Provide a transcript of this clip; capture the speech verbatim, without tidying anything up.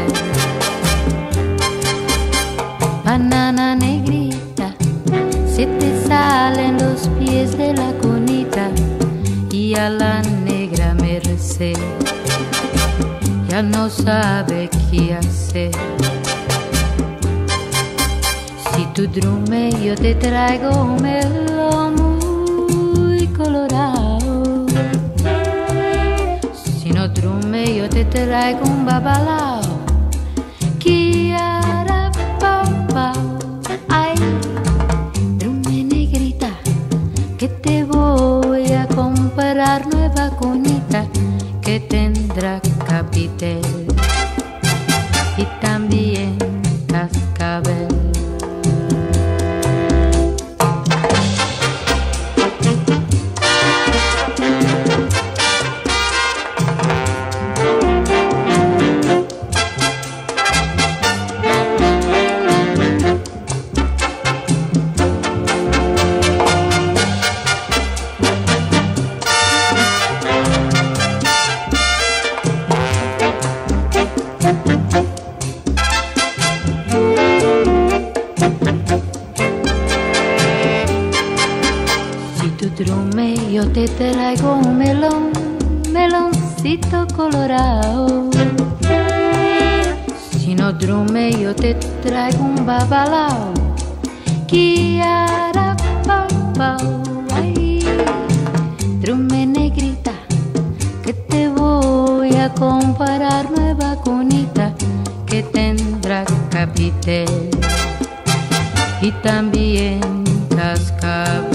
Banana negrita, se te salen los pies de la cunita y a la negra merced ya no sabe qué hacer. Si tú drume yo te traigo un melón muy colorado, si no drume yo te traigo un babalao que hará pau pau. Ay, drume negrita, que te voy a comprar nueva cunita que tendrá capitel y también cascabel. Drume, yo te traigo un melón, meloncito colorado. Si no drume, yo te traigo un babalao que hará pau pau. Ay, drume negrita, que te voy a comprar nueva cunita que tendrá capitel y también cascabel.